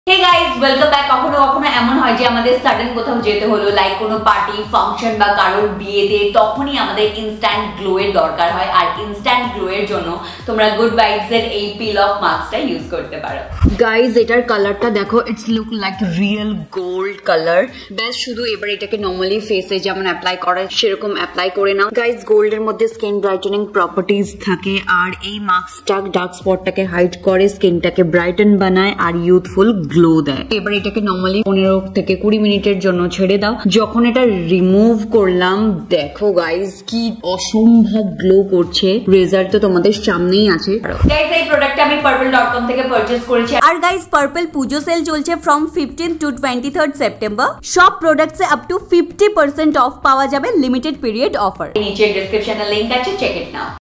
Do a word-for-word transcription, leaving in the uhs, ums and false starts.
Hey guys welcome back. কখনো কখনো এমন হয় যে আমাদের সাডেন কোথাও যেতে হলো, লাইক কোনো পার্টি ফাংশন বা কারোর বিয়েতে, তখনই আমাদের ইনস্ট্যান্ট গ্লো এর দরকার হয়। আর ইনস্ট্যান্ট গ্লো এর জন্য তোমরা গুড ভাইবস এর এই পিল অফ মাস্কটা ইউজ করতে পারো। গাইস এটার কালারটা দেখো, it's look like real gold colour. ব্যাস শুধু এবার এটাকে নরমালি ফেসে যেমন অ্যাপ্লাই করে সেরকম অ্যাপ্লাই করে নাও। গাইস গোল্ডের মধ্যে স্কিন ব্রাইটেনিং প্রপার্টিজ থাকে, আর এই মাস্কটা ডার্ক স্পটটাকে হাইড করে, স্কিনটাকে ব্রাইটেন বানায় আর ইউথফুল গ্লো দেয়। এবার এটাকে নরমালি পনেরো থেকে কুড়ি মিনিটের জন্য ছেড়ে দাও। যখন এটা রিমুভ করলাম দেখো গাইস কি অসম্ভব গ্লো করছে। রেজাল্ট তো তোমাদের সামনেই আছে। গাইস এই প্রোডাক্টটা আমি পার্পল ডট কম থেকে পারচেজ করেছি। আর গাইস পার্পল পুজো সেল চলছে from fifteen to twenty third September. সব প্রোডাক্টসে up to fifty percent off পাওয়া যাবে, লিমিটেড পিরিয়ড অফার। নিচে ডেসক্রিপশনে লিংক আছে, চেক ইট নাও।